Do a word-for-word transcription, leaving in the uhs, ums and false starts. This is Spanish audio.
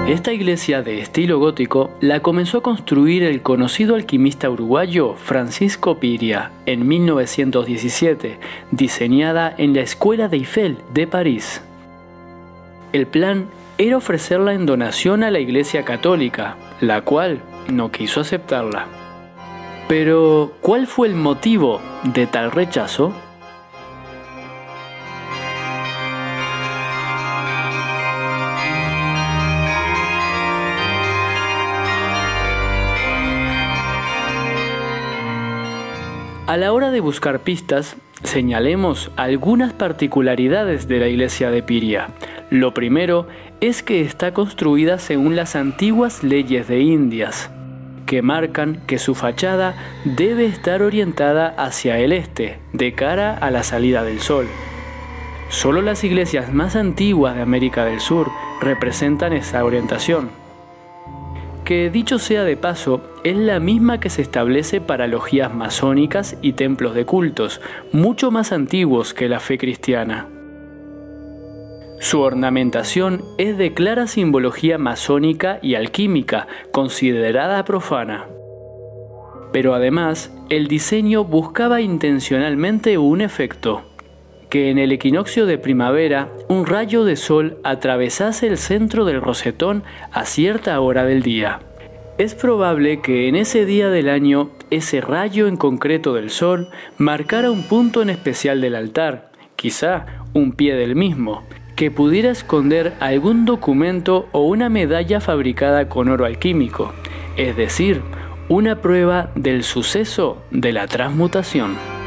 Esta iglesia de estilo gótico la comenzó a construir el conocido alquimista uruguayo Francisco Piria en mil novecientos diecisiete, diseñada en la Escuela de Eiffel de París. El plan era ofrecerla en donación a la Iglesia Católica, la cual no quiso aceptarla. Pero, ¿cuál fue el motivo de tal rechazo? A la hora de buscar pistas, señalemos algunas particularidades de la iglesia de Piria. Lo primero es que está construida según las antiguas leyes de Indias, que marcan que su fachada debe estar orientada hacia el este, de cara a la salida del sol. Solo las iglesias más antiguas de América del Sur representan esa orientación, que dicho sea de paso, es la misma que se establece para logias masónicas y templos de cultos, mucho más antiguos que la fe cristiana. Su ornamentación es de clara simbología masónica y alquímica, considerada profana. Pero además, el diseño buscaba intencionalmente un efecto: que en el equinoccio de primavera un rayo de sol atravesase el centro del rosetón a cierta hora del día. Es probable que en ese día del año ese rayo en concreto del sol marcara un punto en especial del altar, quizá un pie del mismo, que pudiera esconder algún documento o una medalla fabricada con oro alquímico, es decir, una prueba del suceso de la transmutación.